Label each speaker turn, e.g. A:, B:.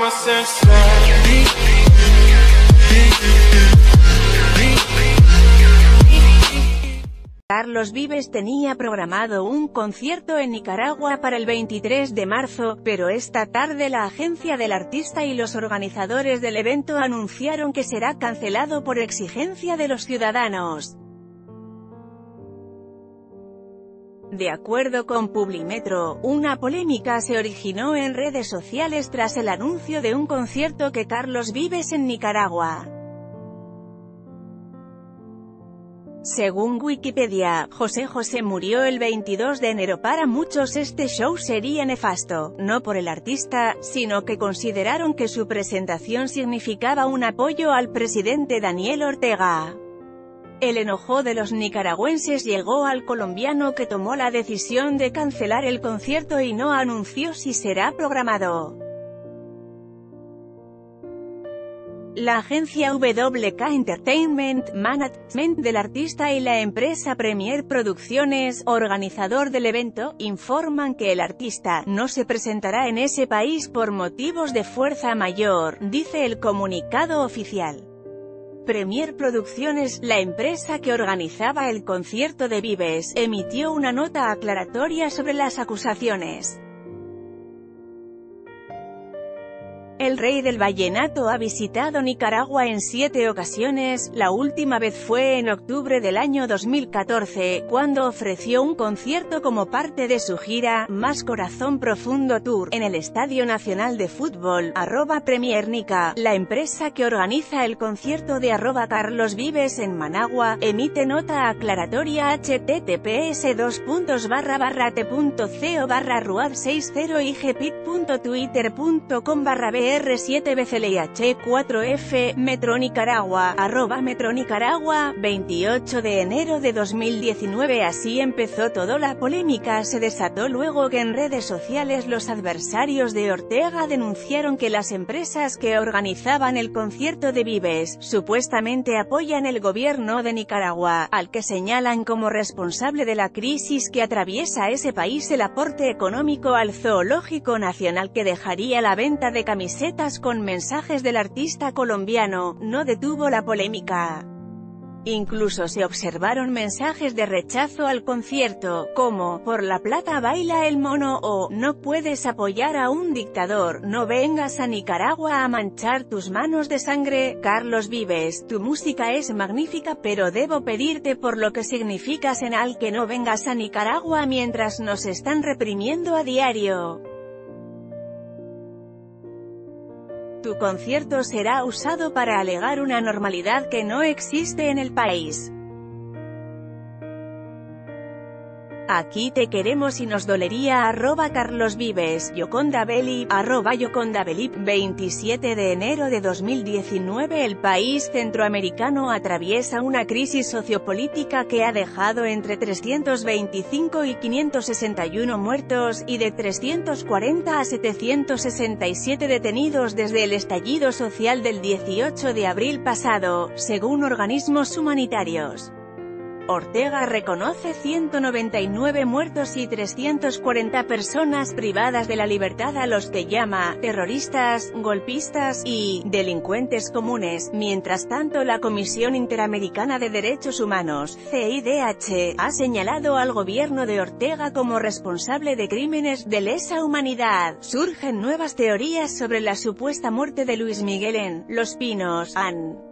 A: Carlos Vives tenía programado un concierto en Nicaragua para el 23 de marzo, pero esta tarde la agencia del artista y los organizadores del evento anunciaron que será cancelado por exigencia de los ciudadanos. De acuerdo con Publimetro, una polémica se originó en redes sociales tras el anuncio de un concierto que Carlos Vives en Nicaragua. Según Wikipedia, José José murió el 22 de enero. Para muchos este show sería nefasto, no por el artista, sino que consideraron que su presentación significaba un apoyo al presidente Daniel Ortega. El enojo de los nicaragüenses llegó al colombiano, que tomó la decisión de cancelar el concierto y no anunció si será programado. La agencia WK Entertainment Management del artista y la empresa Premier Producciones, organizador del evento, informan que el artista no se presentará en ese país por motivos de fuerza mayor, dice el comunicado oficial. Premier Producciones, la empresa que organizaba el concierto de Vives, emitió una nota aclaratoria sobre las acusaciones. El rey del vallenato ha visitado Nicaragua en 7 ocasiones, la última vez fue en octubre del año 2014, cuando ofreció un concierto como parte de su gira, Más Corazón Profundo Tour, en el Estadio Nacional de Fútbol, @PremierNica, la empresa que organiza el concierto de @Carlos Vives en Managua, emite nota aclaratoria https://ruad60igpit.twitter.com/br 7bclih4f, Metro Nicaragua, @Metro Nicaragua, 28 de enero de 2019. Así empezó todo. La polémica se desató luego que en redes sociales los adversarios de Ortega denunciaron que las empresas que organizaban el concierto de Vives, supuestamente apoyan el gobierno de Nicaragua, al que señalan como responsable de la crisis que atraviesa ese país. El aporte económico al Zoológico Nacional, que dejaría la venta de camisetas con mensajes del artista colombiano, no detuvo la polémica. Incluso se observaron mensajes de rechazo al concierto, como "por la plata baila el mono" o "no puedes apoyar a un dictador, no vengas a Nicaragua a manchar tus manos de sangre". Carlos Vives, tu música es magnífica, pero debo pedirte por lo que significas en al que no vengas a Nicaragua mientras nos están reprimiendo a diario. Tu concierto será usado para alegar una normalidad que no existe en el país. Aquí te queremos y nos dolería. @Carlos Vives, Yoconda Belli, @Yoconda Belli. 27 de enero de 2019. El país centroamericano atraviesa una crisis sociopolítica que ha dejado entre 325 y 561 muertos, y de 340 a 767 detenidos desde el estallido social del 18 de abril pasado, según organismos humanitarios. Ortega reconoce 199 muertos y 340 personas privadas de la libertad, a los que llama terroristas, golpistas y delincuentes comunes. Mientras tanto, la Comisión Interamericana de Derechos Humanos, CIDH, ha señalado al gobierno de Ortega como responsable de crímenes de lesa humanidad. Surgen nuevas teorías sobre la supuesta muerte de Luis Miguel en Los Pinos.